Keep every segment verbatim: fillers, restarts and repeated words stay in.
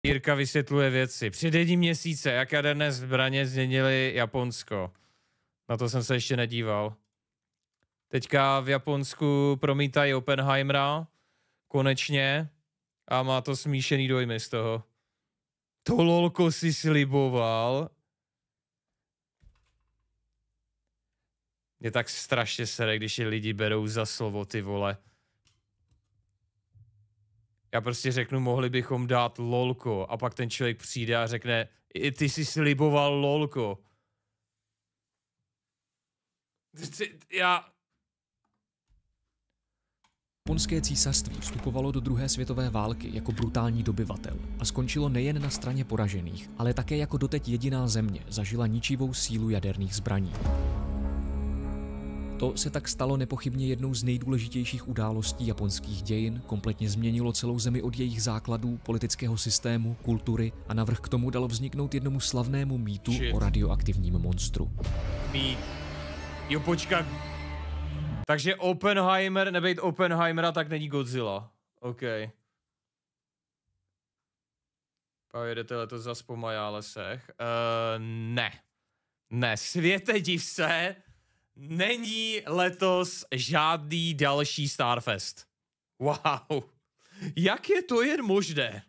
Jirka vysvětluje věci. Před jedním měsíce, jak jaderné zbraně změnily Japonsko. Na to jsem se ještě nedíval. Teďka v Japonsku promítají Oppenheimera. Konečně. A má to smíšený dojmy z toho. To lolko si sliboval. Je tak strašně sere, když je lidi berou za slovo, ty vole. Já prostě řeknu, mohli bychom dát lolko. A pak ten člověk přijde a řekne, ty jsi sliboval lolko. Já... Japonské císařství vstupovalo do druhé světové války jako brutální dobyvatel a skončilo nejen na straně poražených, ale také jako doteď jediná země zažila ničivou sílu jaderných zbraní. To se tak stalo nepochybně jednou z nejdůležitějších událostí japonských dějin, kompletně změnilo celou zemi od jejich základů, politického systému, kultury a navrch k tomu dalo vzniknout jednomu slavnému mýtu Shit. o radioaktivním monstru. Mít. Jo, počkat. Takže Oppenheimer, nebejt Oppenheimera, tak není Godzilla. OK. Pojedete letos zas po Majálesech. Uh, ne. Ne, světe div se, není letos žádný další Starfest. Wow. Jak je to jen možné?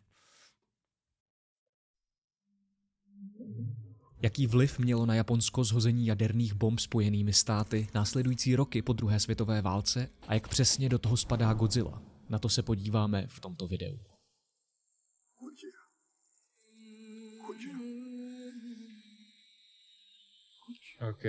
Jaký vliv mělo na Japonsko zhození jaderných bomb Spojenými státy následující roky po druhé světové válce a jak přesně do toho spadá Godzilla? Na to se podíváme v tomto videu. OK.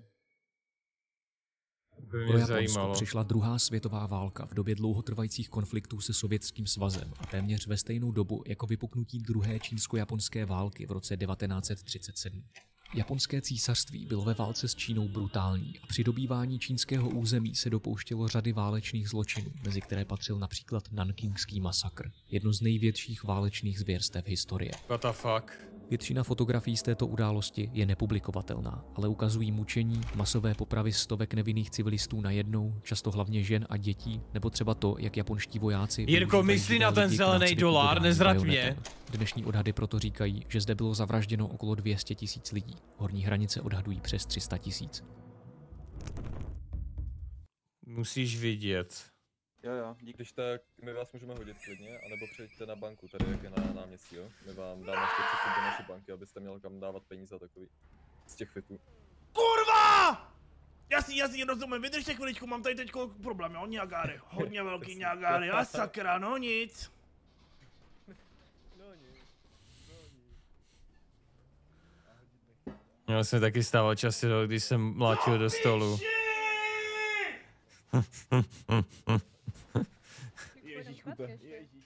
Pro Japonsko zajímalo. Přišla druhá světová válka v době dlouhotrvajících konfliktů se Sovětským svazem a téměř ve stejnou dobu jako vypuknutí druhé čínsko-japonské války v roce devatenáct set třicet sedm. Japonské císařství bylo ve válce s Čínou brutální a při dobývání čínského území se dopouštělo řady válečných zločinů, mezi které patřil například Nankingský masakr, jedno z největších válečných zvěrstev historie. What the fuck? Většina fotografií z této události je nepublikovatelná, ale ukazují mučení, masové popravy stovek nevinných civilistů najednou, často hlavně žen a dětí, nebo třeba to, jak japonští vojáci... Jirko, myslí na ten zelený dolár, nezrať mě. Dnešní odhady proto říkají, že zde bylo zavražděno okolo dvě stě tisíc lidí. Horní hranice odhadují přes tři sta tisíc. Musíš vidět. Jo, jo, díky. Když tak my vás můžeme hodit klidně, anebo přijďte na banku, tady jak je na náměstí, jo? My vám dáme ještě přestup do naší banky, abyste měli kam dávat peníze a takový. Z těch fitů. Kurva! Jasný, jasný, rozumím, vydržte chviličku, mám tady teďko problém, jo, Niagary, hodně velký Niagary, a sakra, no nic. No nic, no nic. Měl jsem taky stával časy, když jsem mlátil do stolu. Ježíš, kupe.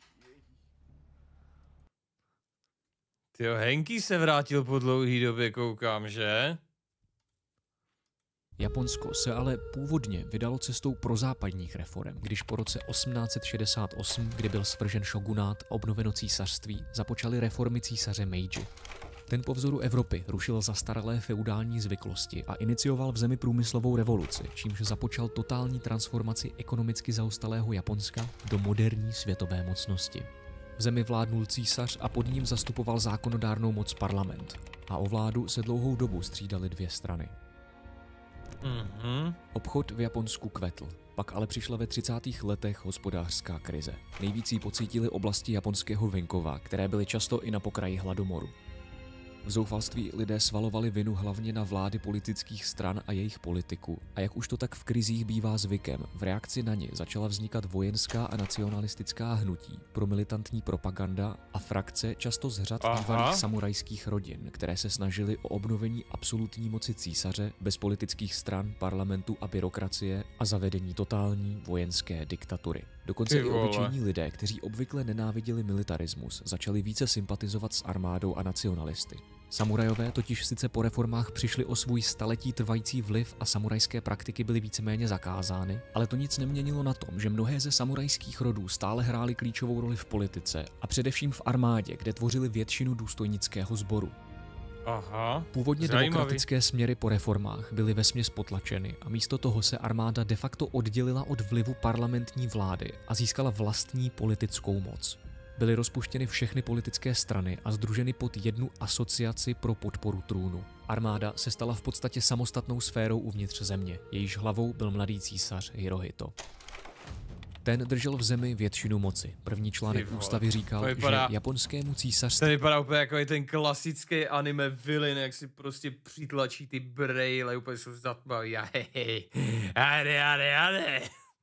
Tyjo, Henky se vrátil po dlouhý době, koukám, že? Japonsko se ale původně vydalo cestou prozápadních reforem, když po roce osmnáct set šedesát osm, kdy byl svržen šogunát a obnoveno císařství, započaly reformy císaře Meiji. Ten po vzoru Evropy rušil zastaralé feudální zvyklosti a inicioval v zemi průmyslovou revoluci, čímž započal totální transformaci ekonomicky zaostalého Japonska do moderní světové mocnosti. V zemi vládnul císař a pod ním zastupoval zákonodárnou moc parlament. A o vládu se dlouhou dobu střídaly dvě strany. Mm-hmm. Obchod v Japonsku kvetl, pak ale přišla ve třicátých letech hospodářská krize. Nejvíc ji pocítily oblasti japonského venkova, které byly často i na pokraji hladomoru. V zoufalství lidé svalovali vinu hlavně na vlády politických stran a jejich politiků a jak už to tak v krizích bývá zvykem, v reakci na ně začala vznikat vojenská a nacionalistická hnutí, promilitantní propaganda a frakce často z řad bývalých samurajských rodin, které se snažily o obnovení absolutní moci císaře bez politických stran, parlamentu a byrokracie a zavedení totální vojenské diktatury. Dokonce i obyčejní lidé, kteří obvykle nenáviděli militarismus, začali více sympatizovat s armádou a nacionalisty. Samurajové totiž sice po reformách přišli o svůj staletí trvající vliv a samurajské praktiky byly víceméně zakázány, ale to nic neměnilo na tom, že mnohé ze samurajských rodů stále hrály klíčovou roli v politice a především v armádě, kde tvořili většinu důstojnického sboru. Aha, Původně zajímavý. demokratické směry po reformách byly vesměs potlačeny a místo toho se armáda de facto oddělila od vlivu parlamentní vlády a získala vlastní politickou moc. Byly rozpuštěny všechny politické strany a sdruženy pod jednu asociaci pro podporu trůnu. Armáda se stala v podstatě samostatnou sférou uvnitř země, jejíž hlavou byl mladý císař Hirohito. Ten držel v zemi většinu moci. První článek ústavy říkal, vypadá, že japonskému císařství... To vypadá úplně jako ten klasický anime villain, jak si prostě přitlačí ty brejle, úplně jsou zatmaví a hej, ade, ade, ade.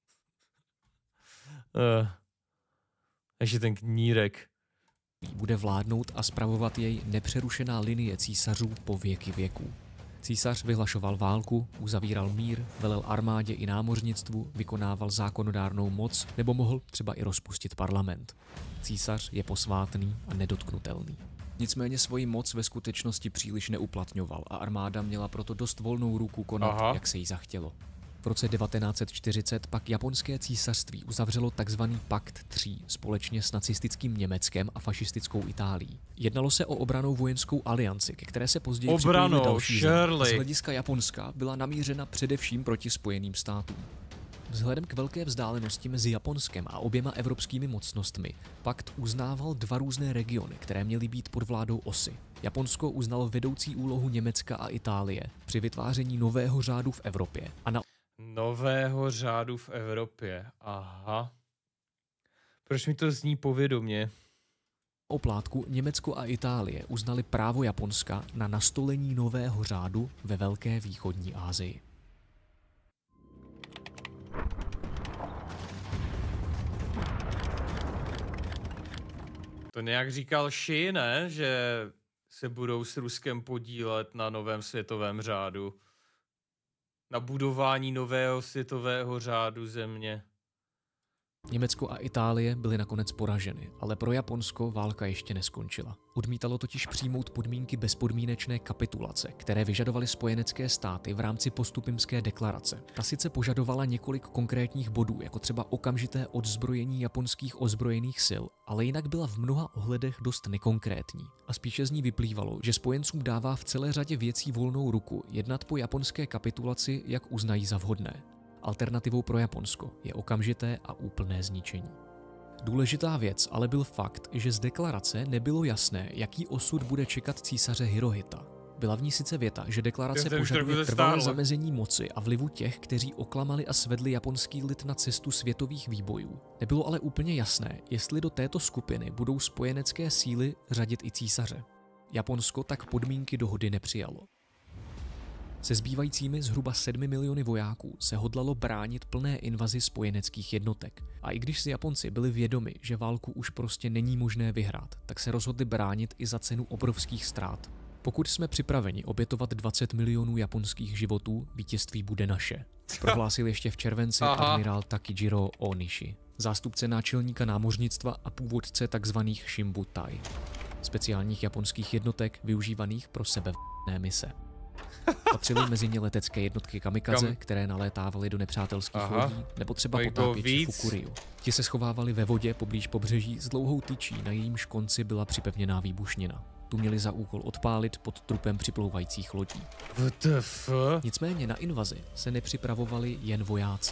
Uh, ještě ten knírek. Bude vládnout a spravovat jej nepřerušená linie císařů po věky věků. Císař vyhlašoval válku, uzavíral mír, velel armádě i námořnictvu, vykonával zákonodárnou moc nebo mohl třeba i rozpustit parlament. Císař je posvátný a nedotknutelný. Nicméně svoji moc ve skutečnosti příliš neuplatňoval a armáda měla proto dost volnou ruku konat, Aha. jak se jí zachtělo. V roce devatenáct set čtyřicet pak japonské císařství uzavřelo tzv. Pakt tří společně s nacistickým Německem a fašistickou Itálií. Jednalo se o obranou vojenskou alianci, ke které se později připojily další země. Z hlediska Japonska byla namířena především proti Spojeným státům. Vzhledem k velké vzdálenosti mezi Japonskem a oběma evropskými mocnostmi pakt uznával dva různé regiony, které měly být pod vládou osy. Japonsko uznalo vedoucí úlohu Německa a Itálie při vytváření nového řádu v Evropě a na Nového řádu v Evropě. Aha. Proč mi to zní povědomě? oplátku Německo a Itálie uznali právo Japonska na nastolení nového řádu ve Velké východní Asii. To nějak říkal Xi, ne? Že se budou s Ruskem podílet na novém světovém řádu. Na budování nového světového řádu země. Německo a Itálie byly nakonec poraženy, ale pro Japonsko válka ještě neskončila. Odmítalo totiž přijmout podmínky bezpodmínečné kapitulace, které vyžadovaly spojenecké státy v rámci Postupimské deklarace. Ta sice požadovala několik konkrétních bodů, jako třeba okamžité odzbrojení japonských ozbrojených sil, ale jinak byla v mnoha ohledech dost nekonkrétní. A spíše z ní vyplývalo, že spojencům dává v celé řadě věcí volnou ruku jednat po japonské kapitulaci, jak uznají za vhodné. Alternativou pro Japonsko je okamžité a úplné zničení. Důležitá věc ale byl fakt, že z deklarace nebylo jasné, jaký osud bude čekat císaře Hirohita. Byla v ní sice věta, že deklarace požaduje trvalé zamezení moci a vlivu těch, kteří oklamali a svedli japonský lid na cestu světových výbojů. Nebylo ale úplně jasné, jestli do této skupiny budou spojenecké síly řadit i císaře. Japonsko tak podmínky dohody nepřijalo. Se zbývajícími zhruba sedmi miliony vojáků se hodlalo bránit plné invazi spojeneckých jednotek. A i když si Japonci byli vědomi, že válku už prostě není možné vyhrát, tak se rozhodli bránit i za cenu obrovských ztrát. Pokud jsme připraveni obětovat dvacet milionů japonských životů, vítězství bude naše. Prohlásil ještě v červenci Aha. admirál Takijiro Onishi, zástupce náčelníka námořnictva a původce tzv. Shimbutai, speciálních japonských jednotek využívaných pro sebevražedné mise. Patřily mezi ně letecké jednotky kamikaze, Kam... které nalétávaly do nepřátelských Aha. lodí, nebo třeba potápěči Fukuriu. Ti se schovávali ve vodě poblíž pobřeží s dlouhou tyčí, na jejímž konci byla připevněná výbušnina. Tu měli za úkol odpálit pod trupem připlouvajících lodí. W T F? Nicméně na invazi se nepřipravovali jen vojáci.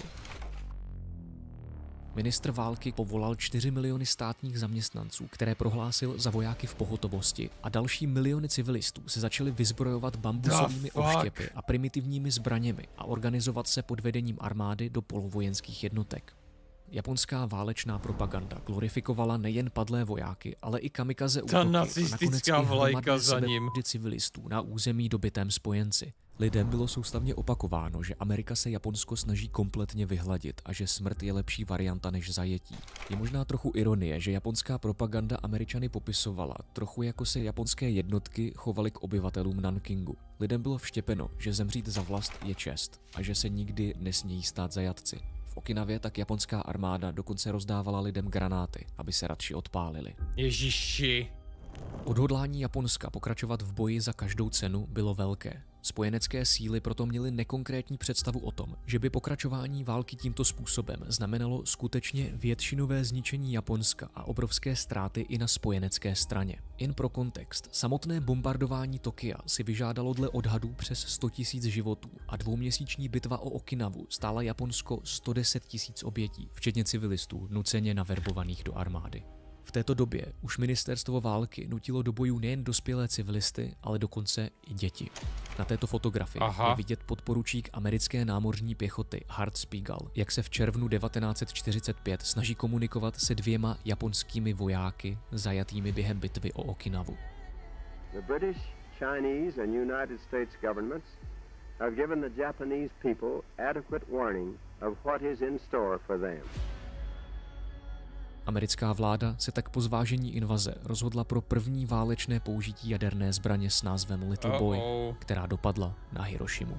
Ministr války povolal čtyři miliony státních zaměstnanců, které prohlásil za vojáky v pohotovosti, a další miliony civilistů se začaly vyzbrojovat bambusovými oštěpy a primitivními zbraněmi a organizovat se pod vedením armády do polovojenských jednotek. Japonská válečná propaganda glorifikovala nejen padlé vojáky, ale i kamikaze útoky a nakonec i hromadné sebevraždy civilistů na území dobytém spojenci. Lidem bylo soustavně opakováno, že Amerika se Japonsko snaží kompletně vyhladit a že smrt je lepší varianta než zajetí. Je možná trochu ironie, že japonská propaganda Američany popisovala trochu jako se japonské jednotky chovaly k obyvatelům Nankingu. Lidem bylo vštěpeno, že zemřít za vlast je čest a že se nikdy nesmějí stát zajatci. V Okinavě tak japonská armáda dokonce rozdávala lidem granáty, aby se radši odpálili. Ježiši. Odhodlání Japonska pokračovat v boji za každou cenu bylo velké. Spojenecké síly proto měly nekonkrétní představu o tom, že by pokračování války tímto způsobem znamenalo skutečně většinové zničení Japonska a obrovské ztráty i na spojenecké straně. Jen pro kontext, samotné bombardování Tokia si vyžádalo dle odhadů přes sto tisíc životů a dvouměsíční bitva o Okinawu stála Japonsko sto deset tisíc obětí, včetně civilistů nuceně naverbovaných do armády. V této době už ministerstvo války nutilo do bojů nejen dospělé civilisty, ale dokonce i děti. Na této fotografii Aha. je vidět podporučík americké námořní pěchoty Hart Spiegel, jak se v červnu devatenáct set čtyřicet pět snaží komunikovat se dvěma japonskými vojáky zajatými během bitvy o Okinawu. The British, Chinese and United States governments have given the Japanese people adequate warning of what is in store for them. Americká vláda se tak po zvážení invaze rozhodla pro první válečné použití jaderné zbraně s názvem Little Boy, Uh-oh. která dopadla na Hirošimu.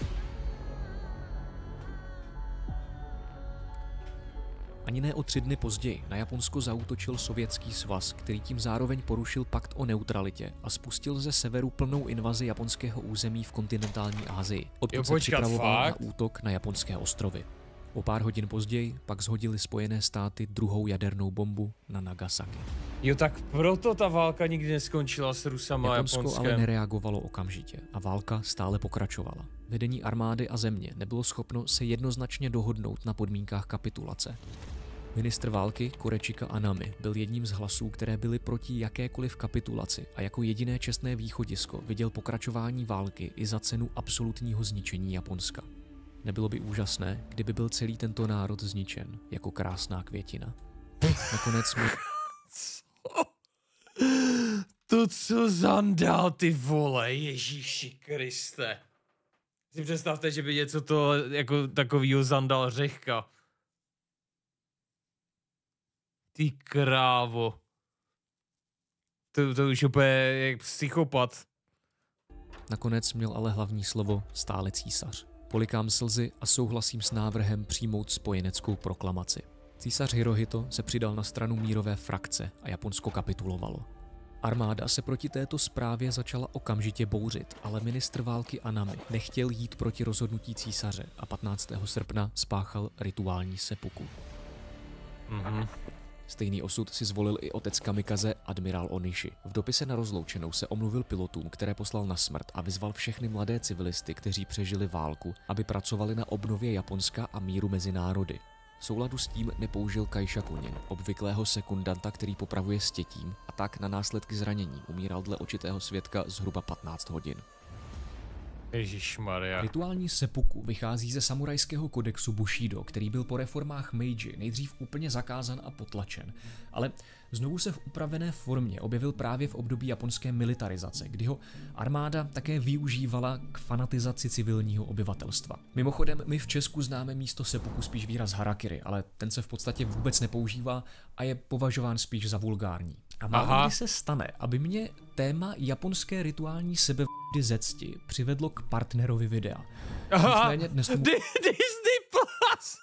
Ani ne o tři dny později na Japonsko zaútočil Sovětský svaz, který tím zároveň porušil pakt o neutralitě a spustil ze severu plnou invazi japonského území v kontinentální Asii, odkud Jo, se počkat, připravoval fakt? na útok na japonské ostrovy. O pár hodin později pak shodili Spojené státy druhou jadernou bombu na Nagasaki. Jo, tak proto ta válka nikdy neskončila s Rusama a Japonsko Japonskem. ale nereagovalo okamžitě a válka stále pokračovala. Vedení armády a země nebylo schopno se jednoznačně dohodnout na podmínkách kapitulace. Ministr války Korečika Anami byl jedním z hlasů, které byly proti jakékoliv kapitulaci a jako jediné čestné východisko viděl pokračování války i za cenu absolutního zničení Japonska. Nebylo by úžasné, kdyby byl celý tento národ zničen jako krásná květina. Nakonec mu... To co zandál, ty vole, Ježíši Kriste. Si představte, že by něco to jako takovýho zandal Řehka. Ty krávo. To, to už úplně jak psychopat. Nakonec měl ale hlavní slovo stále císař. Polikám slzy a souhlasím s návrhem přijmout spojeneckou proklamaci. Císař Hirohito se přidal na stranu mírové frakce a Japonsko kapitulovalo. Armáda se proti této zprávě začala okamžitě bouřit, ale ministr války Anami nechtěl jít proti rozhodnutí císaře a patnáctého srpna spáchal rituální seppuku. Mhm. Stejný osud si zvolil i otec kamikaze admirál Onishi. V dopise na rozloučenou se omluvil pilotům, které poslal na smrt a vyzval všechny mladé civilisty, kteří přežili válku, aby pracovali na obnově Japonska a míru mezi národy. V souladu s tím nepoužil Kajšakunin, obvyklého sekundanta, který popravuje stětím, a tak na následky zranění umíral dle očitého svědka zhruba patnáct hodin. Ježišmarja. Rituální seppuku vychází ze samurajského kodexu Bushido, který byl po reformách Meiji nejdřív úplně zakázan a potlačen, ale znovu se v upravené formě objevil právě v období japonské militarizace, kdy ho armáda také využívala k fanatizaci civilního obyvatelstva. Mimochodem, my v Česku známe místo seppuku spíš výraz harakiri, ale ten se v podstatě vůbec nepoužívá a je považován spíš za vulgární. A málo kdy se stane, aby mě téma japonské rituální sebevraždy ze cti přivedlo k partnerovi videa. Nicméně dnes tomu... Disney Plus!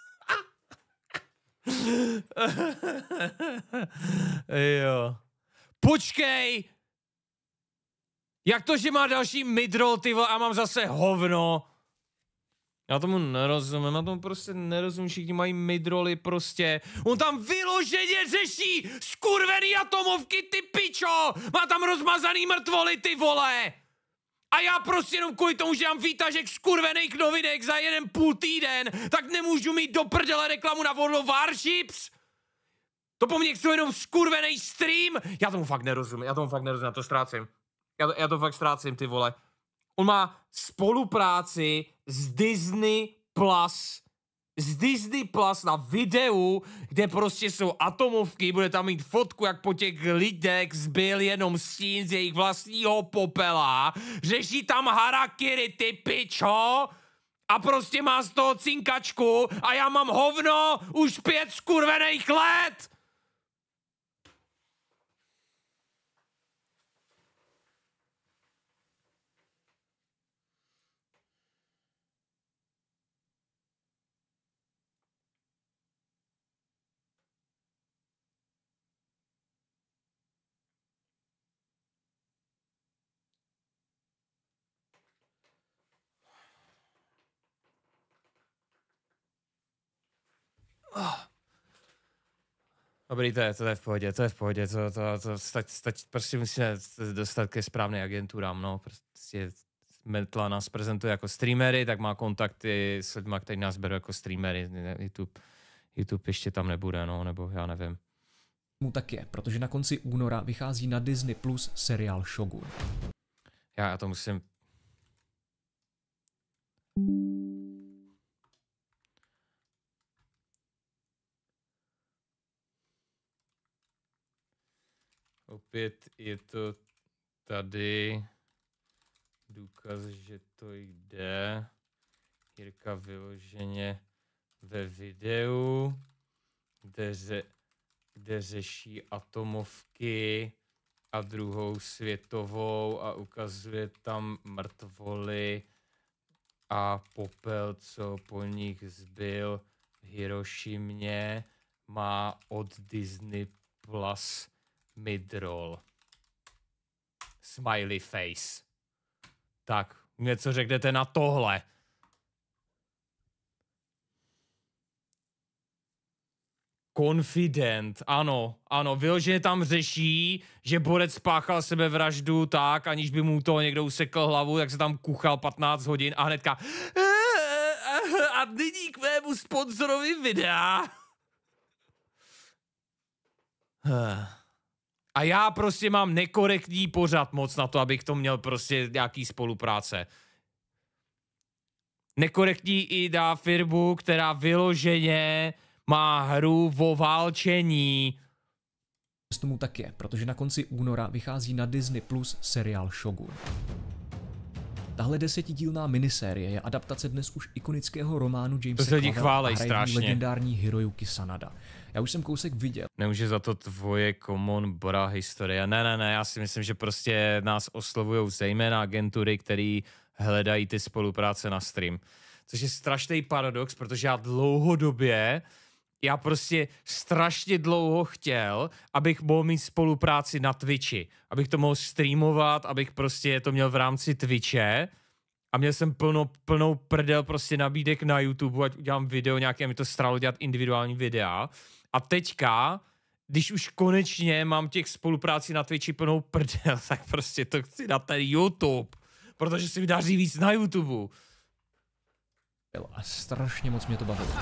Jo. Počkej! Jak to, že má další midroll, ty vole, a mám zase hovno? Já tomu nerozumím, já tomu prostě nerozumím, všichni mají midroly prostě. On tam vyloženě řeší skurvený atomovky, ty pičo! Má tam rozmazaný mrtvoly, ty vole! A já prostě jenom kvůli tomu, že mám výtažek skurvených novinek za jeden půl týden, tak nemůžu mít do prdele reklamu na World of Warships? To po mně chcou jenom skurvený stream? Já tomu fakt nerozumím, já tomu fakt nerozumím, já to ztrácím. Já to, já to fakt ztrácím, ty vole. On má spolupráci s Disney Plus. Z Disney Plus na videu, kde prostě jsou atomovky, bude tam mít fotku, jak po těch lidech zbyl jenom stín z jejich vlastního popela. Řeší tam harakiri, ty pičo. A prostě má z toho cinkačku a já mám hovno už pět skurvených let. Dobrý, to je, to je v pohodě, to je v pohodě, to, to, to stať, stať, prostě musíme dostat ke správným agenturám, no, prostě Metla nás prezentuje jako streamery, tak má kontakty s lidma, kteří nás berou jako streamery, YouTube, YouTube ještě tam nebude, no, nebo já nevím. Mu tak je, protože na konci února vychází na Disney Plus seriál Shogun. Já, já to musím... Opět je to tady důkaz, že to jde. Jirka vyloženě ve videu, kde, ře, kde řeší atomovky a druhou světovou a ukazuje tam mrtvoly a popel, co po nich zbyl v Hirošimě, má od Disney Plus midroll. Smiley face. Tak, něco řeknete na tohle. Confident, ano, ano, vyloženě tam řeší, že borec spáchal sebevraždu tak, aniž by mu to někdo usekl hlavu, tak se tam kuchal patnáct hodin a hnedka a nyní k mému sponzorovi videa. A já prostě mám nekorektní pořad moc na to, abych to měl prostě nějaký spolupráce. Nekorektní i dá firmu, která vyloženě má hru o válčení. Tomu tak je, protože na konci února vychází na Disney Plus seriál Shogun. Tahle desetidílná minisérie je adaptace dnes už ikonického románu Jamesa Clavela a hraje legendární Hiroyuki Sanada. Já už jsem kousek viděl. Nemůže za to tvoje common bra historie. Ne, ne, ne, já si myslím, že prostě nás oslovují zejména agentury, který hledají ty spolupráce na stream. Což je strašný paradox, protože já dlouhodobě, já prostě strašně dlouho chtěl, abych mohl mít spolupráci na Twitchi. Abych to mohl streamovat, abych prostě to měl v rámci Twitche. A měl jsem plno, plnou prdel prostě nabídek na YouTube, ať udělám video nějaké, mi to stralo dělat individuální videa. A teďka, když už konečně mám těch spoluprácí na Twitchi plnou prdel, tak prostě to chci na ten YouTube. Protože si mi daří víc na YouTube. A strašně moc mě to bavilo.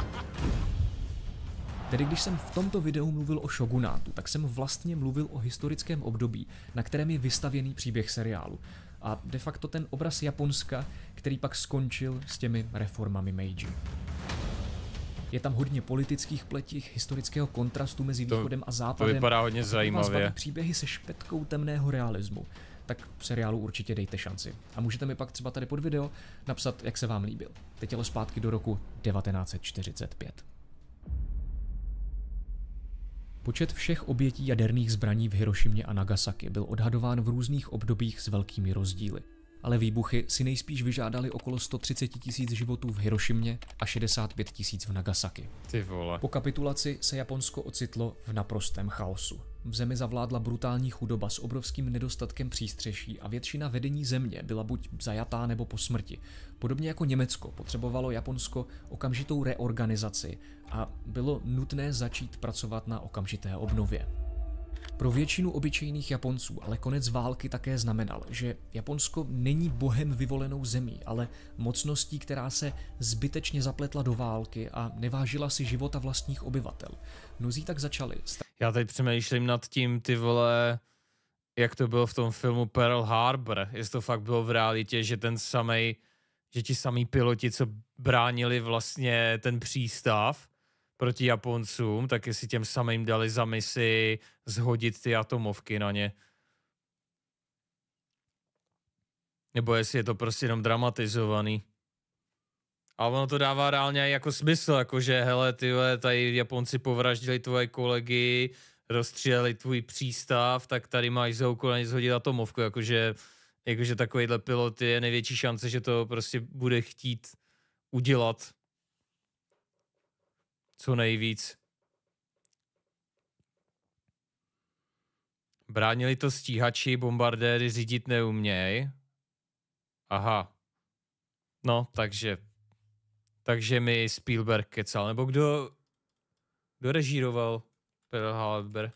Tedy když jsem v tomto videu mluvil o šogunátu, tak jsem vlastně mluvil o historickém období, na kterém je vystavěný příběh seriálu. A de facto ten obraz Japonska, který pak skončil s těmi reformami Meiji. Je tam hodně politických pletích, historického kontrastu mezi východem to, a západem. To vypadá hodně zajímavě. Příběhy se špetkou temného realismu. Tak seriálu určitě dejte šanci. A můžete mi pak třeba tady pod video napsat, jak se vám líbil. Teď ale zpátky do roku devatenáct set čtyřicet pět. Počet všech obětí jaderných zbraní v Hirošimě a Nagasaki byl odhadován v různých obdobích s velkými rozdíly. Ale výbuchy si nejspíš vyžádali okolo sto třicet tisíc životů v Hirošimě a šedesát pět tisíc v Nagasaki. Ty vole. Po kapitulaci se Japonsko ocitlo v naprostém chaosu. V zemi zavládla brutální chudoba s obrovským nedostatkem přístřeší a většina vedení země byla buď zajatá nebo po smrti. Podobně jako Německo potřebovalo Japonsko okamžitou reorganizaci a bylo nutné začít pracovat na okamžité obnově. Pro většinu obyčejných Japonců ale konec války také znamenal, že Japonsko není bohem vyvolenou zemí, ale mocností, která se zbytečně zapletla do války a nevážila si života vlastních obyvatel. Mnozí tak začali. Já teď přemýšlím nad tím, ty vole, jak to bylo v tom filmu Pearl Harbor. Jestli to fakt bylo v realitě, že ten samej, že ti samý piloti, co bránili vlastně ten přístav proti Japoncům, tak jestli těm samým dali za misi zhodit ty atomovky na ně. Nebo jestli je to prostě jenom dramatizovaný. A ono to dává reálně jako smysl, jakože hele, tyhle, tady Japonci povraždili tvoje kolegy, rozstříleli tvůj přístav, tak tady máš za úkol na ně zhodit atomovku, jakože, jakože takovýhle pilot je největší šance, že to prostě bude chtít udělat co nejvíc. Bránili to stíhači, bombardéry řídit neuměj. Aha. No, takže... Takže mi Spielberg kecal. Nebo kdo... Kdo režíroval Pearl Harbor?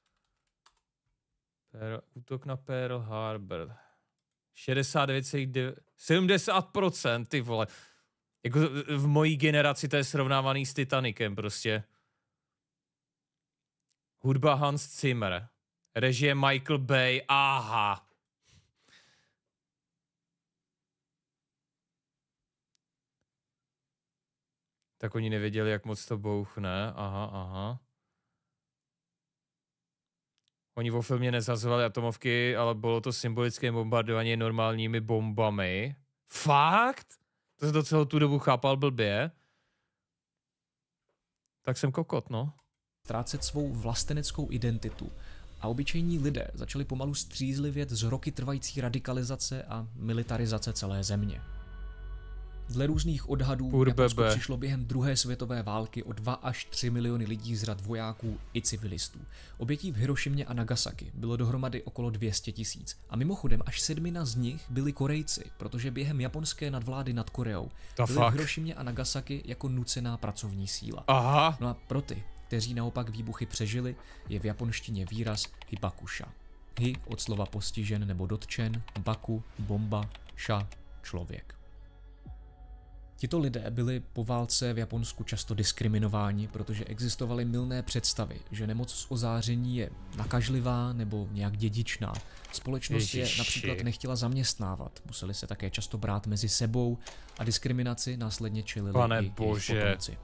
Pearl, útok na Pearl Harbor. šedesát devět celá devět... sedmdesát procent, ty vole. Jako v mojí generaci to je srovnávaný s Titanicem prostě. Hudba Hans Zimmer. Režie Michael Bay. Aha. Tak oni nevěděli, jak moc to bouchne. Aha, aha. Oni vo filmě nezazovali atomovky, ale bylo to symbolické bombardování normálními bombami. Fakt? To jsem to celou tu dobu chápal blbě. Tak jsem kokot, no. Ztrácet svou vlasteneckou identitu a obyčejní lidé začali pomalu střízlivět z roky trvající radikalizace a militarizace celé země. Dle různých odhadů Pur Japonsko bebe. přišlo během druhé světové války o dva až tři miliony lidí z řad vojáků i civilistů. Obětí v Hirošimě a Nagasaki bylo dohromady okolo dvě stě tisíc. A mimochodem až sedmina z nich byli Korejci, protože během japonské nadvlády nad Koreou Ta byli v fakt. Hirošimě a Nagasaki jako nucená pracovní síla. Aha. No a pro ty, kteří naopak výbuchy přežili, je v japonštině výraz hibakusha. Hi od slova postižen nebo dotčen, baku, bomba, sha, člověk. Tito lidé byli po válce v Japonsku často diskriminováni, protože existovaly mylné představy, že nemoc z ozáření je nakažlivá nebo nějak dědičná. Společnost je Ježiši. například nechtěla zaměstnávat, museli se také často brát mezi sebou a diskriminaci následně čelili Pane i jejich bože. potomci.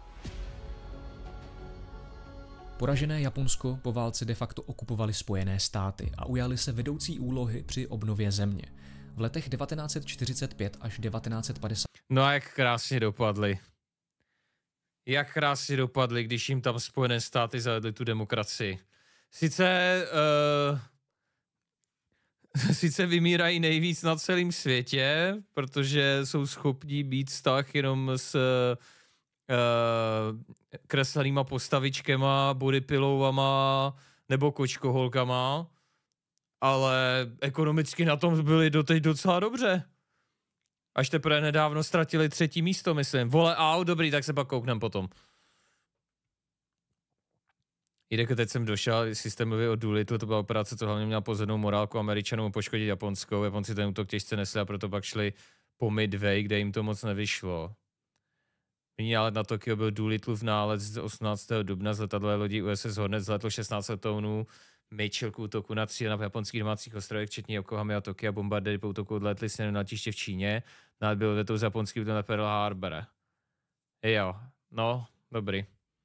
Poražené Japonsko po válce de facto okupovali Spojené státy a ujali se vedoucí úlohy při obnově země. V letech devatenáct set čtyřicet pět až devatenáct set padesát No a jak krásně dopadli. Jak krásně dopadli, když jim tam Spojené státy zavedly tu demokracii. Sice, uh, sice vymírají nejvíc na celém světě, protože jsou schopní být vztah jenom s uh, kreslenýma postavičkama, bodypillovama nebo kočkoholkama, ale ekonomicky na tom byli doteď docela dobře. Až teprve nedávno ztratili třetí místo, myslím. Vole, au, dobrý, tak se pak kouknem potom. Jde, teď jsem došel, systémově od Doolittle, to byla operace, co hlavně měla pozornou morálku Američanům poškodit Japonskou. Japonci ten útok těžce nesli a proto pak šli po Midway, kde jim to moc nevyšlo. Nyní nálet na Tokio byl Doolittle v nálet z osmnáctého dubna z letadlové lodi U S S Hornet zletlo šestnáct letounů Mitchell k útoku na cíle na japonských domácích ostrovech, včetně Yokohamy a Tokia. Bombardéry po útoku odletly směrem na letiště v Číně. Nálet byl letou z japonský útok na Pearl Harbor. Jo, no, dobrý.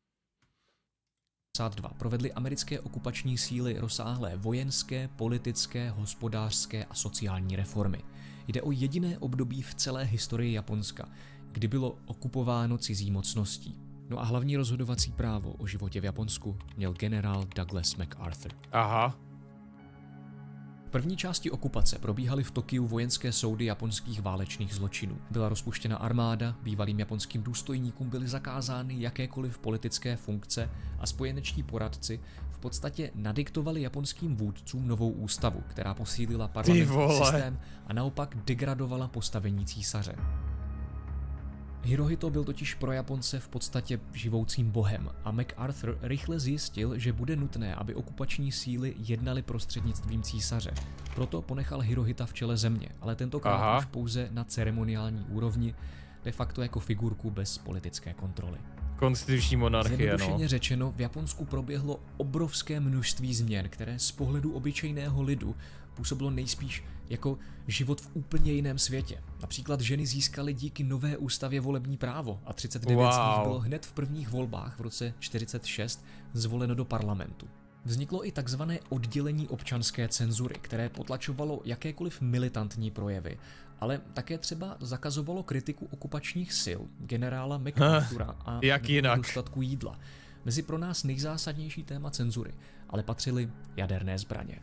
dva provedly americké okupační síly rozsáhlé vojenské, politické, hospodářské a sociální reformy. Jde o jediné období v celé historii Japonska, kdy bylo okupováno cizí mocností. No a hlavní rozhodovací právo o životě v Japonsku měl generál Douglas MacArthur. Aha. V první části okupace probíhaly v Tokiu vojenské soudy japonských válečných zločinů. Byla rozpuštěna armáda, bývalým japonským důstojníkům byly zakázány jakékoliv politické funkce a spojenečtí poradci v podstatě nadiktovali japonským vůdcům novou ústavu, která posílila parlamentní systém a naopak degradovala postavení císaře. Hirohito byl totiž pro Japonce v podstatě živoucím bohem a MacArthur rychle zjistil, že bude nutné, aby okupační síly jednaly prostřednictvím císaře. Proto ponechal Hirohita v čele země, ale tentokrát Aha. už pouze na ceremoniální úrovni, de facto jako figurku bez politické kontroly. Konstituční monarchie, no. Zjednodušeně řečeno, v Japonsku proběhlo obrovské množství změn, které z pohledu obyčejného lidu působilo nejspíš jako život v úplně jiném světě. Například ženy získaly díky nové ústavě volební právo a třicet devět z nich Wow. bylo hned v prvních volbách v roce čtyřicet šest zvoleno do parlamentu. Vzniklo i takzvané oddělení občanské cenzury, které potlačovalo jakékoliv militantní projevy, ale také třeba zakazovalo kritiku okupačních sil, generála MacArthura a jak jinak. nedostatku jídla. Mezi pro nás nejzásadnější téma cenzury, ale patřily jaderné zbraně.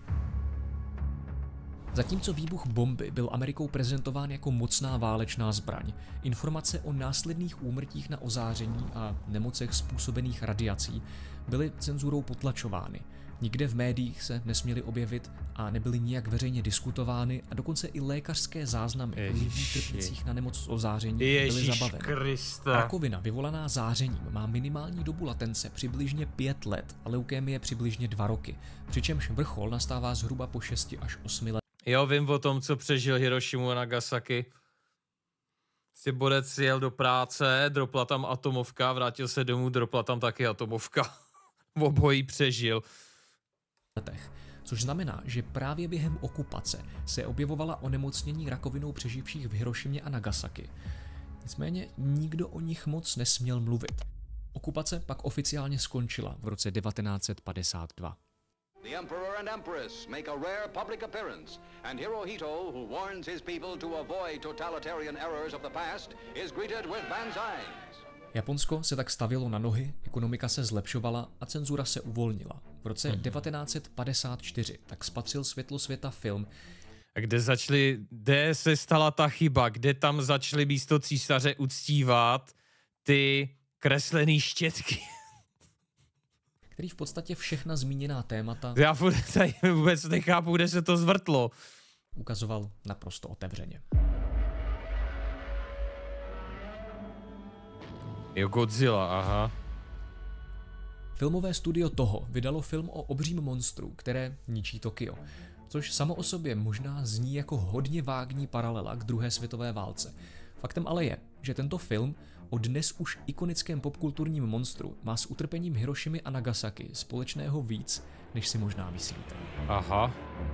Zatímco výbuch bomby byl Amerikou prezentován jako mocná válečná zbraň, informace o následných úmrtích na ozáření a nemocech způsobených radiací byly cenzurou potlačovány. Nikde v médiích se nesměly objevit a nebyly nijak veřejně diskutovány a dokonce i lékařské záznamy lidí Ježiši. trpících na nemoc z ozáření byly Ježíš zabaveny. Kriste. Rakovina vyvolaná zářením má minimální dobu latence přibližně pět let a leukémie přibližně dva roky, přičemž vrchol nastává zhruba po šesti až osmi letech. Jo, vím o tom, co přežil Hirošimu a Nagasaki. Si bodec jel do práce, dropla tam atomovka, vrátil se domů, dropla tam taky atomovka. obojí přežil. letech, což znamená, že právě během okupace se objevovala onemocnění rakovinou přeživších v Hirošimě a Nagasaki. Nicméně nikdo o nich moc nesměl mluvit. Okupace pak oficiálně skončila v roce devatenáct set padesát dva. The Emperor and Empress make a rare public appearance, and Hirohito, who warns his people to avoid totalitarian errors of the past, is greeted with banzais. Japonsko se tak stavělo na nohy, ekonomika se zlepšovala a cenzura se uvolnila. V roce devatenáct set padesát čtyři tak spatřil světlo světa film, A kde začali, kde se stala ta chyba, kde tam začali místo císaře uctívat ty kreslený štětky. který v podstatě všechna zmíněná témata Já tady vůbec nechápu, kde se to zvrtlo. ukazoval naprosto otevřeně. Jo, Godzilla, aha. Filmové studio Toho vydalo film o obřím monstru, které ničí Tokio, což samo o sobě možná zní jako hodně vágní paralela k druhé světové válce. Faktem ale je, že tento film o dnes už ikonickém popkulturním monstru má s utrpením Hirošimy a Nagasaki společného víc, než si možná myslíte. Aha.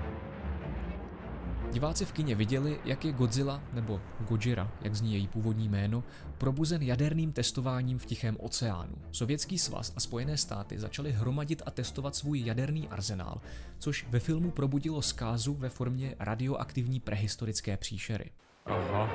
Diváci v kině viděli, jak je Godzilla, nebo Gojira, jak zní její původní jméno, probuzen jaderným testováním v Tichém oceánu. Sovětský svaz a Spojené státy začaly hromadit a testovat svůj jaderný arzenál, což ve filmu probudilo zkázu ve formě radioaktivní prehistorické příšery. Aha.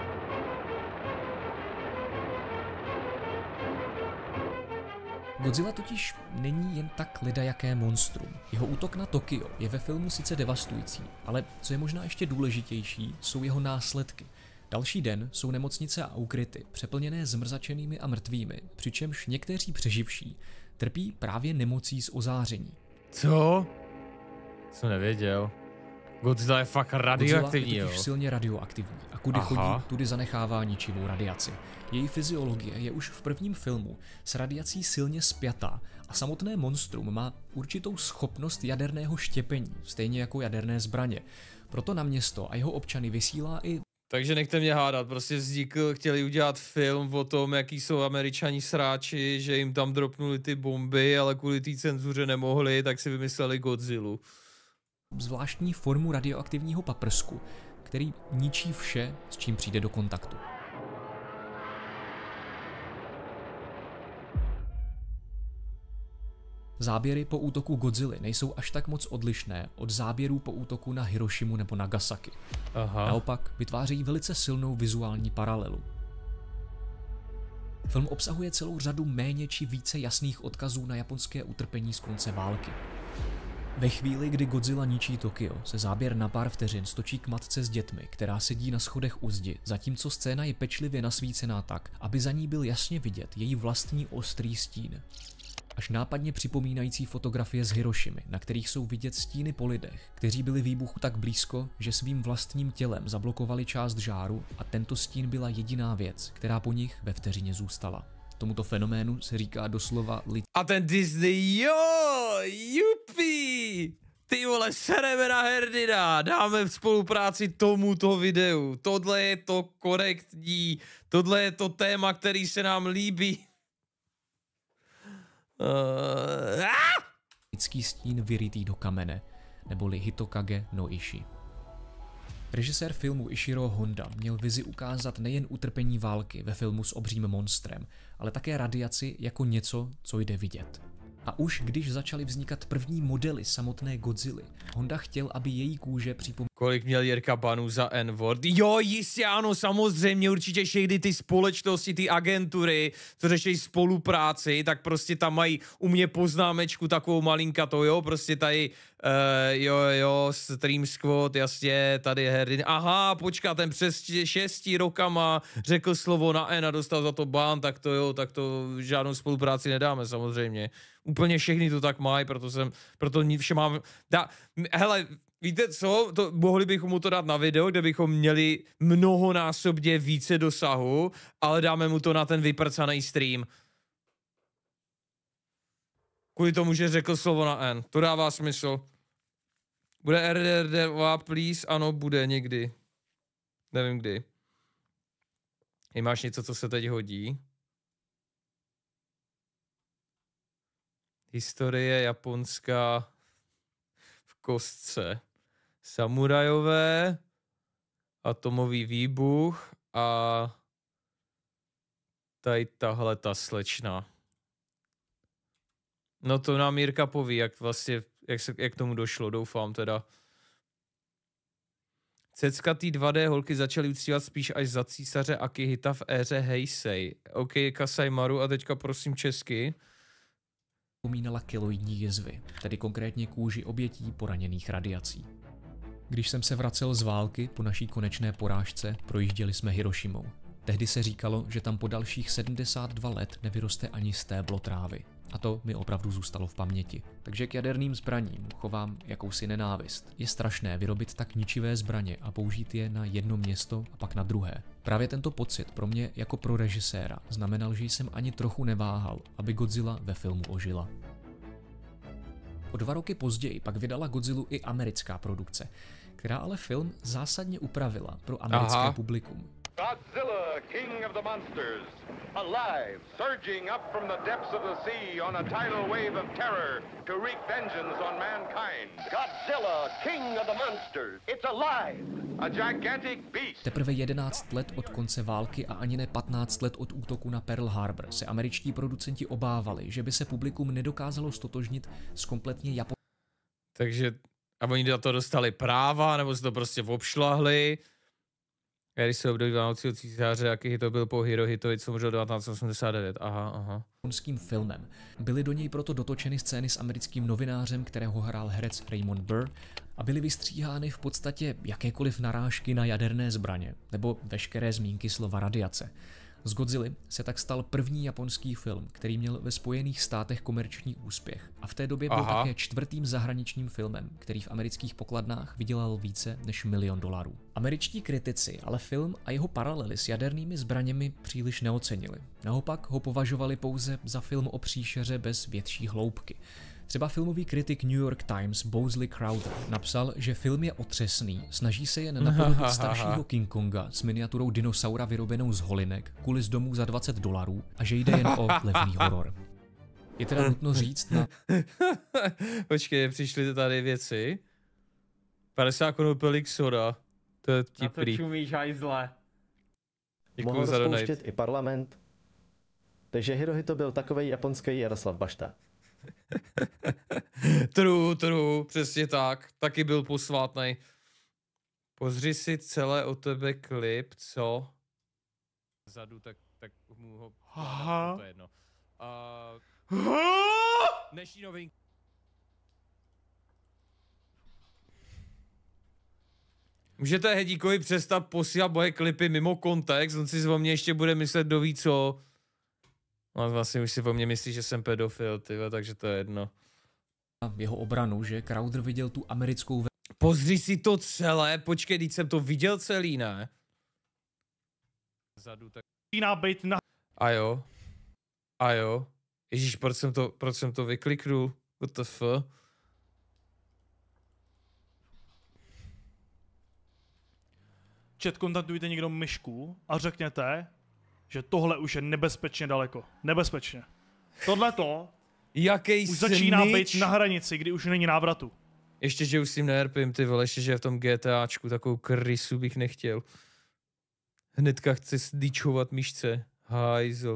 Godzilla totiž není jen tak ledajaké monstrum. Jeho útok na Tokio je ve filmu sice devastující, ale co je možná ještě důležitější, jsou jeho následky. Další den jsou nemocnice a úkryty přeplněné zmrzačenými a mrtvými, přičemž někteří přeživší trpí právě nemocí z ozáření. Co? Jsem nevěděl. Godzilla je fakt radioaktivní, Godzilla je totiž jo? silně radioaktivní a kudy Aha. chodí, tudy zanechává ničivou radiaci. Její fyziologie je už v prvním filmu s radiací silně spjatá a samotné monstrum má určitou schopnost jaderného štěpení, stejně jako jaderné zbraně. Proto na město a jeho občany vysílá i Takže nechte mě hádat, prostě vznikl, chtěli udělat film o tom, jaký jsou Američani sráči, že jim tam dropnuli ty bomby, ale kvůli té cenzuře nemohli, tak si vymysleli Godzillu. zvláštní formu radioaktivního paprsku, který ničí vše, s čím přijde do kontaktu. Záběry po útoku Godzilly nejsou až tak moc odlišné od záběrů po útoku na Hirošimu nebo Nagasaki. Aha. Naopak vytvářejí velice silnou vizuální paralelu. Film obsahuje celou řadu méně či více jasných odkazů na japonské utrpení z konce války. Ve chvíli, kdy Godzilla ničí Tokio, se záběr na pár vteřin stočí k matce s dětmi, která sedí na schodech u zdi, zatímco scéna je pečlivě nasvícená tak, aby za ní byl jasně vidět její vlastní ostrý stín. Až nápadně připomínající fotografie z Hirošimy, na kterých jsou vidět stíny po lidech, kteří byli výbuchu tak blízko, že svým vlastním tělem zablokovali část žáru a tento stín byla jediná věc, která po nich ve vteřině zůstala. Tomuto fenoménu se říká doslova lid... A ten Disney, jo, jupi! Ty vole, sereme na hrdina, dáme v spolupráci tomuto videu. Tohle je to korektní, tohle je to téma, který se nám líbí. Uh, ah! lidský stín vyrytý do kamene, neboli Hitokage no Ishi. Režisér filmu Ishiro Honda měl vizi ukázat nejen utrpení války ve filmu s obřím monstrem, ale také radiaci jako něco, co jde vidět. A už když začaly vznikat první modely samotné Godzilly, Honda chtěl, aby její kůže připomínala Kolik měl Jirka banů za N-word? Jo, jistě ano, samozřejmě, určitě všechny ty společnosti, ty agentury, co řeší spolupráci, tak prostě tam mají u mě poznámečku takovou malinkatou, jo, prostě tady, uh, jo, jo, Stream Squad, jasně, tady je hrdina. Aha, počkat, ten přes šesti rokama řekl slovo na N a dostal za to ban, tak to jo, tak to žádnou spolupráci nedáme samozřejmě. Úplně všechny to tak mají, proto jsem, proto vše mám, da, hele, víte co, to, mohli bychom mu to dát na video, kde bychom měli mnohonásobně více dosahu, ale dáme mu to na ten vyprcaný stream. Kvůli tomu, že řekl slovo na N. To dává smysl. Bude R D R dva, please? Ano, bude někdy. Nevím kdy. Ej, máš něco, co se teď hodí? Historie Japonska v kostce. Samurajové, atomový výbuch a tady tahle ta slečna. No to nám Jirka poví, jak vlastně, jak, se, jak tomu došlo, doufám teda. Ceckatý dva dé holky začaly uctívat spíš až za císaře Akihita v éře Heisei. OK, Kasai Maru a teďka prosím česky. Pomínala keloidní jezvy, tedy konkrétně kůži obětí poraněných radiací. Když jsem se vracel z války po naší konečné porážce, projížděli jsme Hirošimou. Tehdy se říkalo, že tam po dalších sedmdesát dva let nevyroste ani stéblo trávy. A to mi opravdu zůstalo v paměti. Takže k jaderným zbraním chovám jakousi nenávist. Je strašné vyrobit tak ničivé zbraně a použít je na jedno město a pak na druhé. Právě tento pocit pro mě jako pro režiséra znamenal, že jsem ani trochu neváhal, aby Godzilla ve filmu ožila. O dva roky později pak vydala Godzillu i americká produkce, která ale film zásadně upravila pro americké Aha. publikum. Godzilla, king of the monsters, alive, surging up from the depths of the sea on a tidal wave of terror to wreak vengeance on mankind. Godzilla, king of the monsters, it's alive! A gigantic beast. Teprve jedenáct let od konce války a ani ne patnáct let od útoku na Pearl Harbor se američtí producenti obávali, že by se publikum nedokázalo stotožnit s kompletně japonskou. Takže, a oni na to dostali práva, nebo se to prostě obšlahli. A když se období Vánočního císaře, jaký to byl po Hirohitovi, co umřel devatenáct set osmdesát devět. Aha, aha. Japonským filmem. Byly do něj proto dotočeny scény s americkým novinářem, kterého hrál herec Raymond Burr, a byly vystříhány v podstatě jakékoliv narážky na jaderné zbraně, nebo veškeré zmínky slova radiace. Z Godzilly se tak stal první japonský film, který měl ve Spojených státech komerční úspěch a v té době byl Aha. také čtvrtým zahraničním filmem, který v amerických pokladnách vydělal více než milion dolarů. Američtí kritici ale film a jeho paralely s jadernými zbraněmi příliš neocenili. Naopak ho považovali pouze za film o příšeře bez větší hloubky. Třeba filmový kritik New York Times Bosley Crowther napsal, že film je otřesný, snaží se jen napodobit staršího King Konga s miniaturou dinosaura vyrobenou z holinek, kvůli z domů za dvacet dolarů a že jde jen o levný horor. Je teda nutno říct na... Počkej, přišly tady věci. padesát korun pelik soda. To je ti prý. čumíš, hajzle? Děkuju Mohl za donate. rozpouštět i parlament. Takže Hirohito byl takovej japonský Jaroslav Bašta. True, true, přesně tak. Taky byl posvátnej. Pozři si celé o tebe klip, co? Zadu, tak, tak mu ho... Aha. To je jedno. Uh, dnešní novinky. Můžete Hedíkovi přestat posílat moje klipy mimo kontext, on si o mě ještě bude myslet do ví co. No vlastně už si o mě myslí, že jsem pedofil, tyhle, takže to je jedno. jeho obranu, že Crowther viděl tu americkou... Pozri si to celé, počkej, teď jsem to viděl celý, ne? Zadu, tak... být na... A jo. A jo. Ježíš, proč jsem to, proč jsem to vykliknul? What the f? Chat, kontaktujte někdo myšku a řekněte, že tohle už je nebezpečně daleko. Nebezpečně. Tohleto Jaký už začíná snitch? být na hranici, kdy už není návratu. Ještě, že už s tím nerpím, ty vole, ještě, že v tom GTAčku takovou krysu bych nechtěl. Hnedka chci sdíčovat myšce. Hajzl.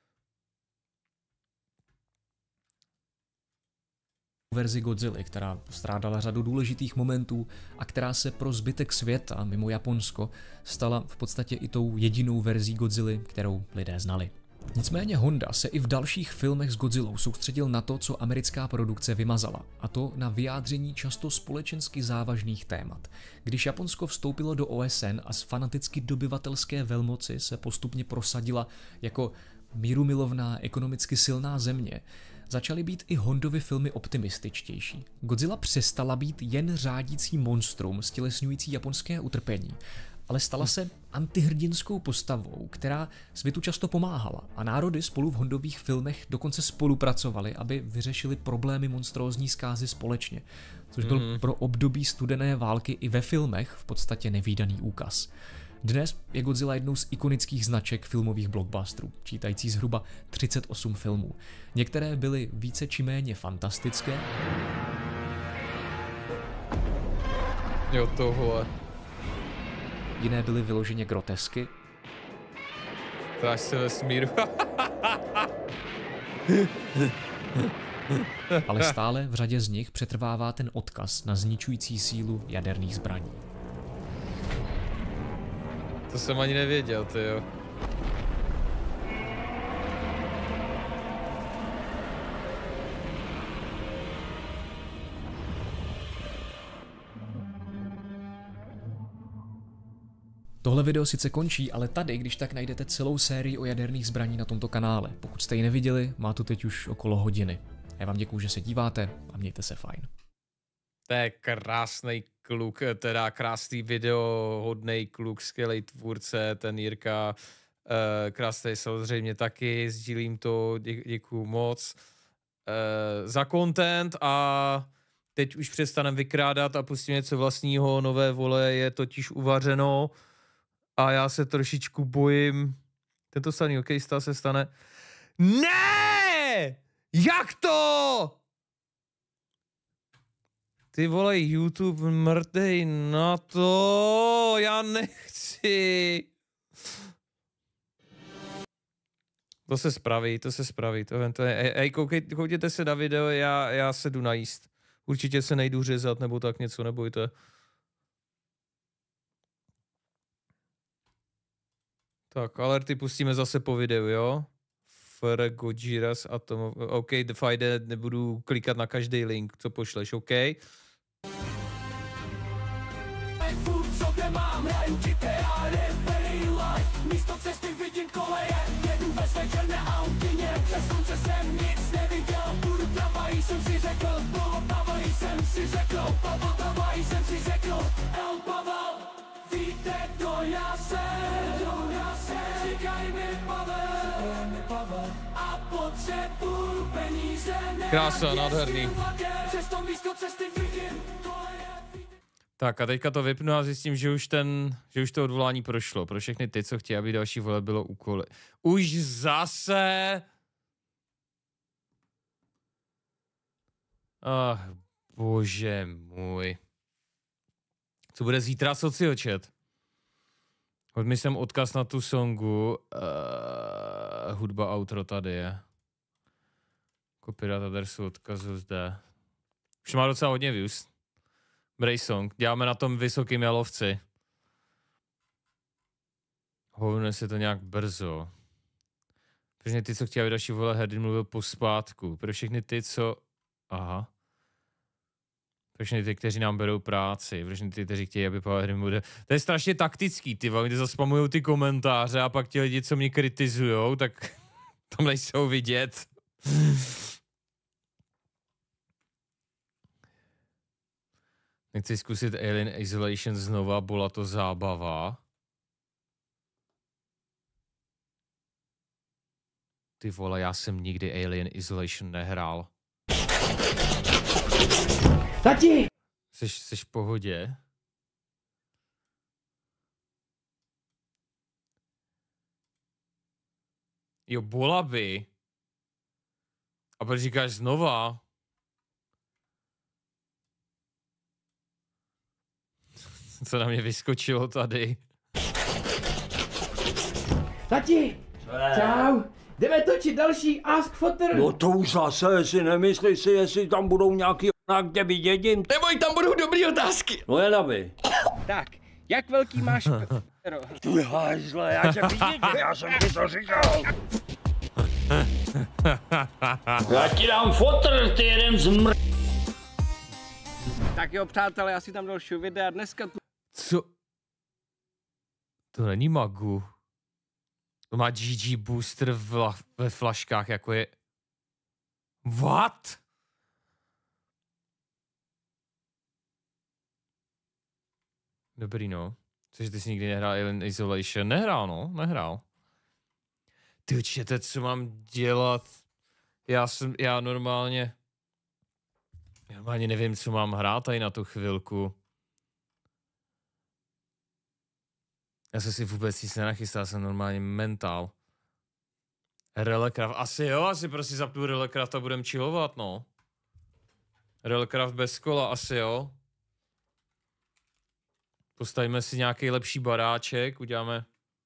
verzi Godzilly, která strádala řadu důležitých momentů a která se pro zbytek světa, mimo Japonsko, stala v podstatě i tou jedinou verzí Godzilly, kterou lidé znali. Nicméně Honda se i v dalších filmech s Godzillou soustředil na to, co americká produkce vymazala, a to na vyjádření často společensky závažných témat. Když Japonsko vstoupilo do O S N a z fanaticky dobyvatelské velmoci se postupně prosadila jako mírumilovná, ekonomicky silná země, začaly být i Hondovy filmy optimističtější. Godzilla přestala být jen řádící monstrum stělesňující japonské utrpení, ale stala se antihrdinskou postavou, která světu často pomáhala a národy spolu v Hondových filmech dokonce spolupracovaly, aby vyřešili problémy monstrózní zkázy společně, což byl mm. pro období studené války i ve filmech v podstatě nevídaný úkaz. Dnes je Godzilla jednou z ikonických značek filmových blockbusterů, čítající zhruba třicet osm filmů. Některé byly více či méně fantastické. Jo, tohle. Jiné byly vyloženě grotesky. Tráž se vesmíru. Ale stále v řadě z nich přetrvává ten odkaz na zničující sílu jaderných zbraní. To jsem ani nevěděl, ty jo. Tohle video sice končí, ale tady, když tak najdete celou sérii o jaderných zbraní na tomto kanále. Pokud jste ji neviděli, má to teď už okolo hodiny. Já vám děkuju, že se díváte a mějte se fajn. To je krásný kluk, teda krásný video, hodnej kluk, skvělý tvůrce, ten Jirka, uh, krásný samozřejmě taky, sdílím to, dě, děkuju moc uh, za content a teď už přestanem vykrádat a pustím něco vlastního, nové vole je totiž uvařeno a já se trošičku bojím, tento samý hokejista se stane, ne! Jak to? Ty vole, YouTube mrtej na to, já nechci. To se spraví, to se spraví, to, to je, hej, koukej, koukejte se na video, já, já se jdu najíst. Určitě se nejdu řezat, nebo tak něco, nebojte. Tak, alerty pustíme zase po videu, jo? Fr Gojiras Atom. OK, Fajde, nebudu klikat na každý link, co pošleš, OK? Místo cesty vidím koleje, jedu ve svečerné autině, přes slunce jsem nic neviděl, budu tramvají jsem si řekl, bylo tramvají jsem si řekl, Pavel tramvají jsem si řekl, El Pavel, víte, kdo já jsem, kdo já jsem, říkaj mi Pavel, mi Pavel, a potřebuju peníze, krása, nádherný. Přes to místo cesty vidím koleje. Tak a teďka to vypnu a zjistím, že už ten, že už to odvolání prošlo. Pro všechny ty, co chtějí, aby další vole bylo úkoly. Už zase! Ach, bože můj. Co bude zítra sociochat? Hoď mi sem odkaz na tu songu. Uh, hudba outro tady je. Copyright adresu odkazu zde. Už má docela hodně views. Brej song. Děláme na tom vysokým jalovci. Hovne se to nějak brzo. Pro všechny ty, co chtějí, aby další vole Herdin mluvil pospátku. Pro všechny ty, co... Aha. Pro všechny ty, kteří nám berou práci. Pro všechny ty, kteří chtějí, aby Pavel Herdin bude... To je strašně taktický, ty vole, kde zaspamujou ty komentáře a pak ti lidi, co mě kritizujou, tak tam nejsou vidět. Nechci zkusit Alien Isolation znova, byla to zábava. Ty vole, já jsem nikdy Alien Isolation nehrál. Tati! Seš, seš v pohodě? Jo, bola by. A proč říkáš znova? Co na mě vyskočilo tady? Tati! Čau! Jdeme točit další Ask Footer! No to už zase si nemyslí si, jestli tam budou nějaký onak, kde vidědím. Neboj, tam budou dobrý otázky! No jen aby. Tak, jak velký máš Petro? Ty hajzle, já tě vidědím, já jsem ti to říkal. Já ti dám fotr, ty jeden zmr... Tak jo, přátelé, já si tam další videa dneska tu... Co? To není Magu. To má G G booster v ve flaškách, jako je... What? Dobrý, no. Což ty jsi nikdy nehrál Alien Isolation? Nehrál, no. Nehrál. Ty určitě, co mám dělat? Já jsem, já normálně... Já normálně nevím, co mám hrát tady na tu chvilku. Já jsem si vůbec nic nenachystal, jsem normálně mentál. Relecraft, asi jo, asi prostě zapnu Relecraft a budem chillovat, no. Relecraft bez kola, asi jo. Postavíme si nějaký lepší baráček, uděláme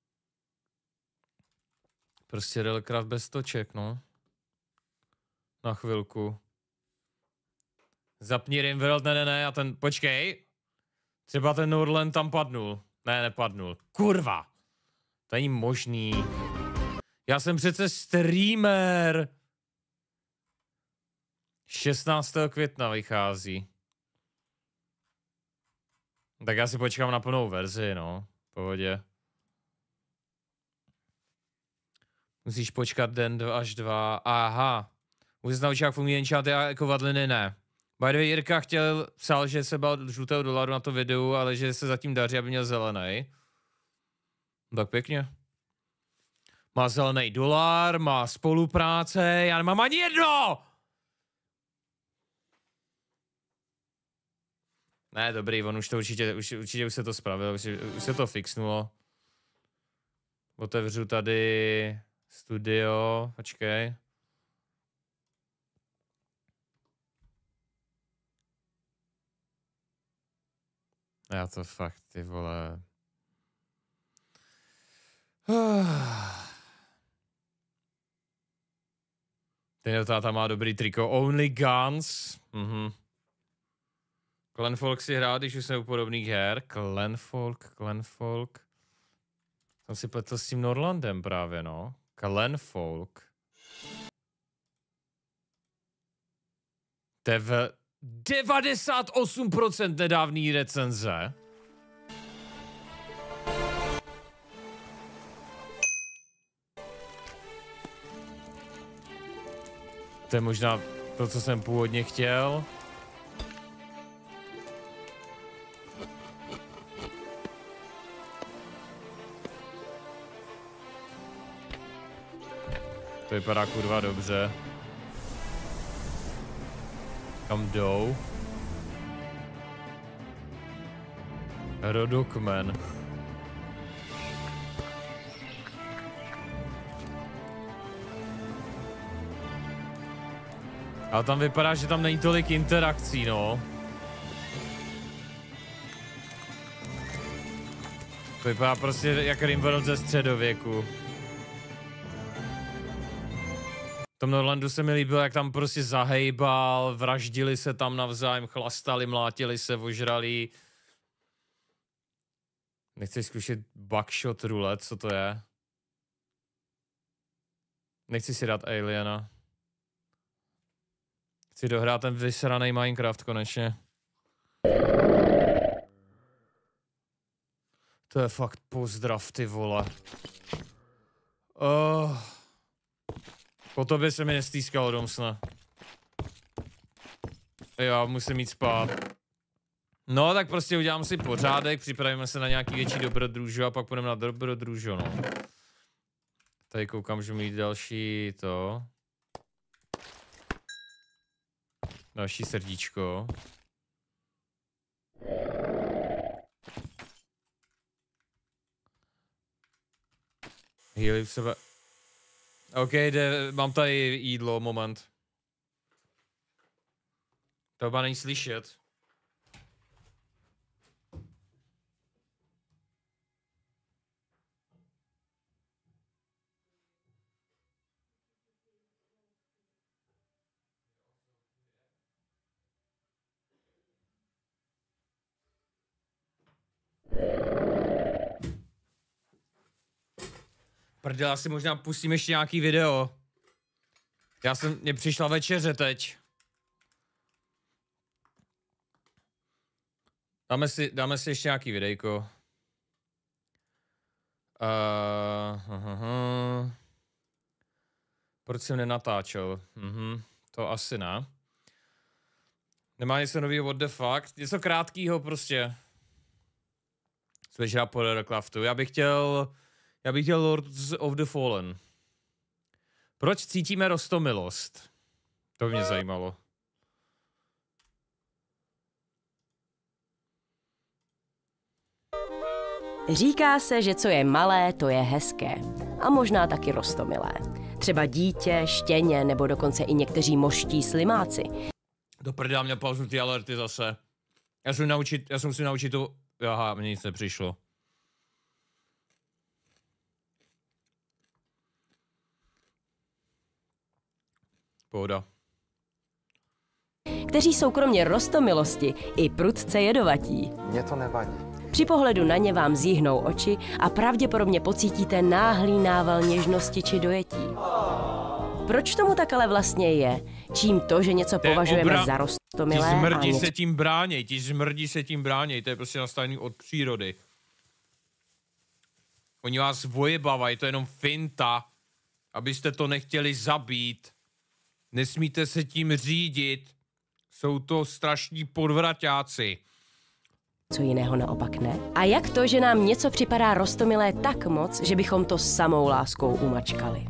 prostě Relecraft bez toček, no. Na chvilku. Zapni Rimworld, ne, ne, ne, a ten, počkej. Třeba ten Norland tam padnul. Ne, nepadnul. Kurva. To není možný. Já jsem přece streamer. šestnáctého května vychází. Tak já si počkám na plnou verzi, no. V pohodě. Musíš počkat den dva až dva. Aha. Už se naučit, jak fungují enchanty a jako vadliny, ne. By the way, Jirka chtěl, psal, že se bál žlutého dolaru na to videu, ale že se zatím daří, aby měl zelený. Tak pěkně. Má zelený dolar, má spolupráce, já nemám ani jedno! Ne, dobrý, on už to určitě, už, určitě už se to spravil, už, už se to fixnulo. Otevřu tady studio, počkej. Já to fakt, ty vole. Ten táta má dobrý triko. Only Guns. Mhm. Clanfolk si hrál, když už jsme u podobných her. Clanfolk, Clanfolk. Jsem si pletl s tím Norlandem právě, no. Clanfolk. To je v devadesát osm procent nedávný recenze. To je možná to, co jsem původně chtěl. To vypadá kurva dobře. Kam jdou? Rodokmen. Ale tam vypadá, že tam není tolik interakcí, no. To vypadá prostě jak Rimworld ze středověku. V tom Norlandu se mi líbilo, jak tam prostě zahejbal, vraždili se tam navzájem, chlastali, mlátili se, ožrali. Nechci zkušit Buckshot roulette, co to je? Nechci si dát Aliena. Chci dohrát ten vysranej Minecraft konečně. To je fakt pozdrav, ty vole. Oh. Po tobě se mi nestýskalo domsna. Jo, musím jít spát. No, tak prostě udělám si pořádek, připravíme se na nějaký větší dobrodružo a pak půjdeme na dobrodružo, no. Tady koukám, že mít další to. Další srdíčko. Healy v sebe. OK, jde, mám tady jídlo, moment. To má není slyšet. Prdel, já si možná pustím ještě nějaký video. Já jsem, mně přišla večeře teď. Dáme si, dáme si ještě nějaký videjko. Uh, uh, uh. Proč jsem nenatáčel? Uh-huh. To asi ne. Nemá něco novýho, what the fuck? Něco krátkýho prostě. Co bych hrát po Relecraftu. Já bych chtěl... Já bych chtěl Lords of the Fallen. Proč cítíme roztomilost? To by mě zajímalo. Říká se, že co je malé, to je hezké. A možná taky roztomilé. Třeba dítě, štěně nebo dokonce i někteří moští slimáci. Do prdá mě pauzu ty alerty zase. Já jsem, naučit, já jsem si naučit to... Aha, mně nic nepřišlo. Pohoda. Kteří jsou kromě roztomilosti i prudce jedovatí. Mně to nevadí. Při pohledu na ně vám zjihnou oči a pravděpodobně pocítíte náhlý nával něžnosti či dojetí. Proč tomu tak ale vlastně je? Čím to, že něco považujeme obra... za roztomilé? Ti zmrdí něco... se tím bráněj, ti zmrdí se tím bráněj, to je prostě nastavený od přírody. Oni vás vojebávají, to je jenom finta, abyste to nechtěli zabít. Nesmíte se tím řídit. Jsou to strašní podvraťáci. Co jiného naopak ne? A jak to, že nám něco připadá roztomilé tak moc, že bychom to samou láskou umačkali?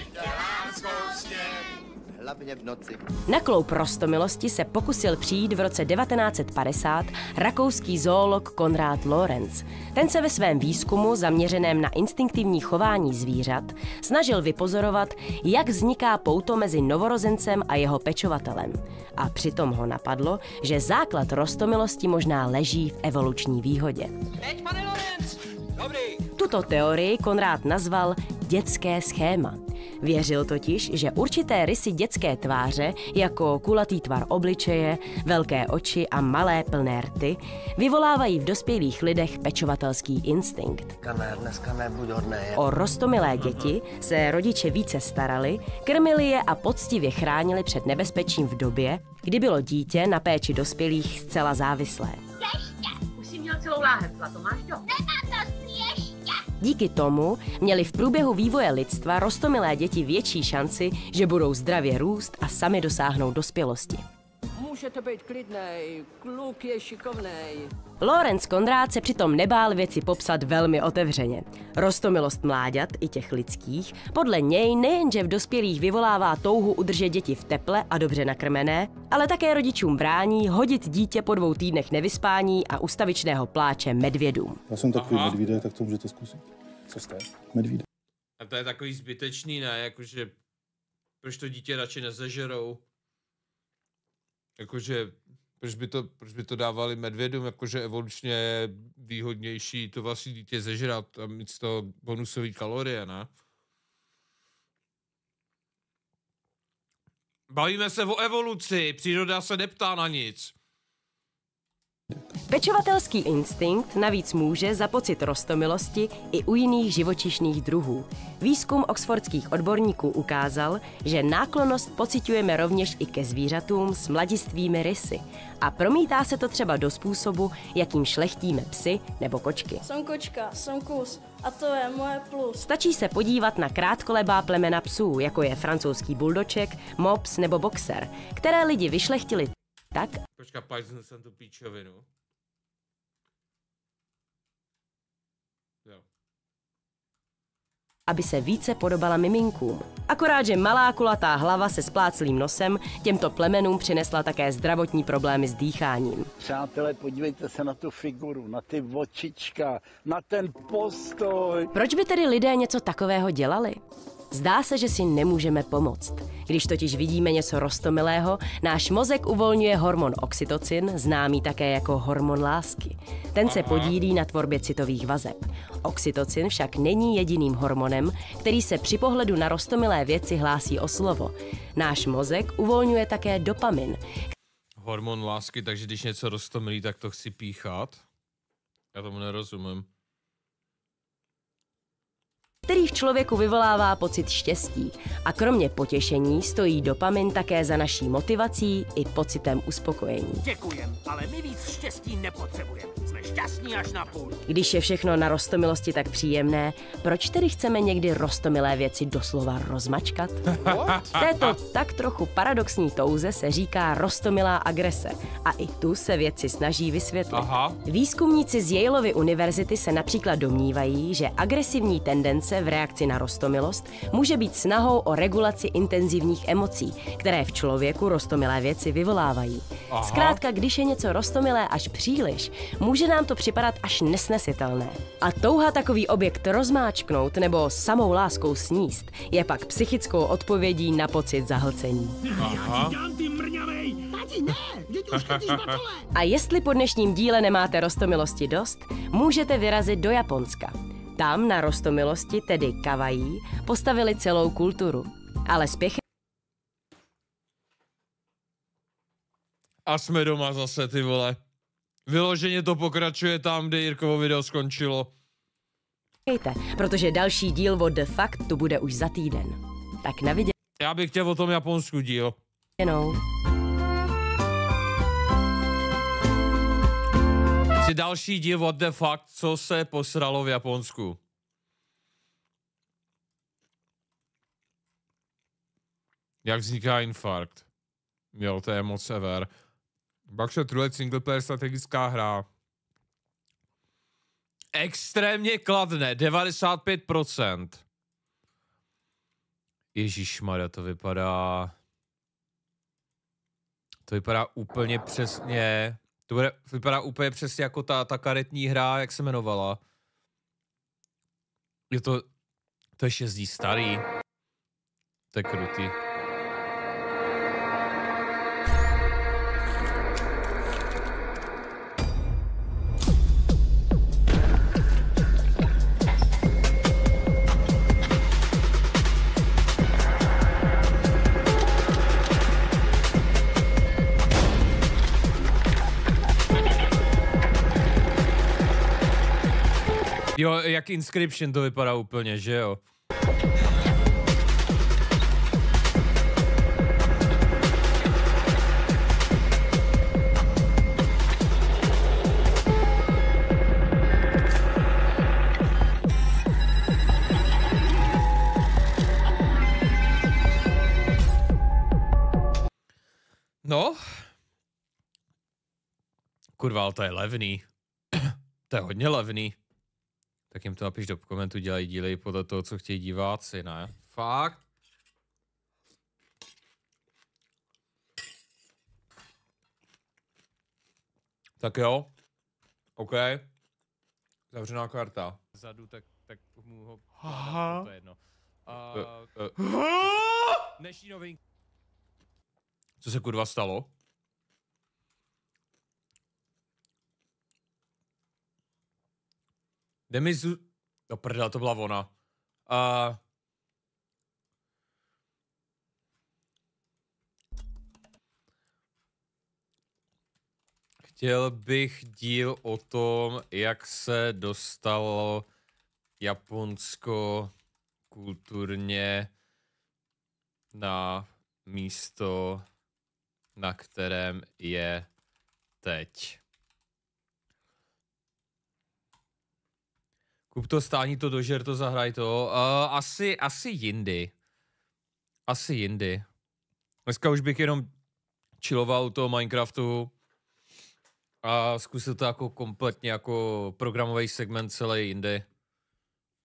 V noci. Na kloup roztomilosti se pokusil přijít v roce devatenáct set padesát rakouský zoolog Konrad Lorenz. Ten se ve svém výzkumu zaměřeném na instinktivní chování zvířat snažil vypozorovat, jak vzniká pouto mezi novorozencem a jeho pečovatelem. A přitom ho napadlo, že základ roztomilosti možná leží v evoluční výhodě. Teď, pane Lorenz! Dobrý! Tuto teorii Konrad nazval dětské schéma. Věřil totiž, že určité rysy dětské tváře, jako kulatý tvar obličeje, velké oči a malé plné rty, vyvolávají v dospělých lidech pečovatelský instinkt. Ne, dneska nebuď hodnej. O roztomilé děti se rodiče více starali, krmili je a poctivě chránili před nebezpečím v době, kdy bylo dítě na péči dospělých zcela závislé. Ještě! Už jsi měl celou láhev, to máš do? Nemám to ještě! Díky tomu měli v průběhu vývoje lidstva roztomilé děti větší šanci, že budou zdravě růst a sami dosáhnou dospělosti. Můžete být klidnej, kluk je šikovnej. Lorenz Konrad se přitom nebál věci popsat velmi otevřeně. Roztomilost mláďat, i těch lidských, podle něj nejenže v dospělých vyvolává touhu udržet děti v teple a dobře nakrmené, ale také rodičům brání hodit dítě po dvou týdnech nevyspání a ustavičného pláče medvědům. Já jsem takový medvídek, tak to můžete zkusit. Co jste? Medvídek. A to je takový zbytečný, ne? Jakože, proč to dítě radši nezežerou? Jakože, proč by to, proč by to dávali medvědům, jakože evolučně je výhodnější to vlastně dítě zežrat a mít z toho bonusový kalorie, ne? Bavíme se o evoluci, příroda se neptá na nic. Pečovatelský instinkt navíc může za pocit roztomilosti i u jiných živočišných druhů. Výzkum oxfordských odborníků ukázal, že náklonnost pociťujeme rovněž i ke zvířatům s mladistvými rysy. A promítá se to třeba do způsobu, jakým šlechtíme psy nebo kočky. Jsem kočka, jsem kus a to je moje plus. Stačí se podívat na krátkolebá plemena psů, jako je francouzský buldoček, mops nebo boxer, které lidi vyšlechtili tak... Počka, pajznu jsem tu píčovinu. Jo. Aby se více podobala miminkům. Akorát, že malá kulatá hlava se spláclým nosem těmto plemenům přinesla také zdravotní problémy s dýcháním. Přátelé, podívejte se na tu figuru, na ty očička, na ten postoj. Proč by tedy lidé něco takového dělali? Zdá se, že si nemůžeme pomoct. Když totiž vidíme něco roztomilého, náš mozek uvolňuje hormon oxytocin, známý také jako hormon lásky. Ten se podílí na tvorbě citových vazeb. Oxytocin však není jediným hormonem, který se při pohledu na roztomilé věci hlásí o slovo. Náš mozek uvolňuje také dopamin. Hormon lásky, takže když něco roztomilý, tak to chci píchat? Já tomu nerozumím. Který v člověku vyvolává pocit štěstí. A kromě potěšení stojí dopamin také za naší motivací i pocitem uspokojení. Děkujem, ale my víc štěstí nepotřebujeme. Jsme šťastní až na půl. Když je všechno na roztomilosti tak příjemné, proč tedy chceme někdy roztomilé věci doslova rozmačkat? Této tak trochu paradoxní touze se říká roztomilá agrese. A i tu se vědci snaží vysvětlit. Aha. Výzkumníci z Yaleovy univerzity se například domnívají, že agresivní tendence v reakci na roztomilost může být snahou o regulaci intenzivních emocí, které v člověku roztomilé věci vyvolávají. Aha. Zkrátka, když je něco roztomilé až příliš, může nám to připadat až nesnesitelné. A touha takový objekt rozmáčknout nebo samou láskou sníst je pak psychickou odpovědí na pocit zahlcení. Aha. A jestli po dnešním díle nemáte roztomilosti dost, můžete vyrazit do Japonska. Tam na roztomilosti, tedy kawaii, postavili celou kulturu. Ale spěchem... A jsme doma zase, ty vole. Vyloženě to pokračuje tam, kde Jirkovo video skončilo. Protože další díl od The Fact tu bude už za týden. Tak na viděnou. Já bych chtěl o tom Japonsku díl. Si další díl What the Fuck, co se posralo v Japonsku. Jak vzniká infarkt. Jo, to je moc sever. Bakša Trulet singleplayer strategická hra. Extrémně kladné, devadesát pět procent. Ježišmarja, to vypadá... To vypadá úplně přesně... To bude, vypadá úplně přesně jako ta, ta karetní hra, jak se jmenovala. Je to... To je šest dní starý. To je krutý. Jo, jak Inscription to vypadá úplně, že jo? No. Kurva, ale to je levný. To je hodně levný. Tak jim to napiš do komentu, dělají díly podle toho, co chtějí diváci, ne? Fakt? Tak jo. OK. Zavřená karta. Zadu, tak, tak mu ho... Aha. To je jedno. Uh, uh, uh. Dnešní novinky. Co se kurva stalo? Demizu... No prdel, to byla ona. Uh... Chtěl bych díl o tom, jak se dostalo Japonsko kulturně na místo, na kterém je teď. Kup to, stáhni to, dožer to, zahraj to. Uh, asi, asi jindy. Asi jindy. Dneska už bych jenom chilloval u toho Minecraftu a zkusil to jako kompletně jako programový segment celý jindy.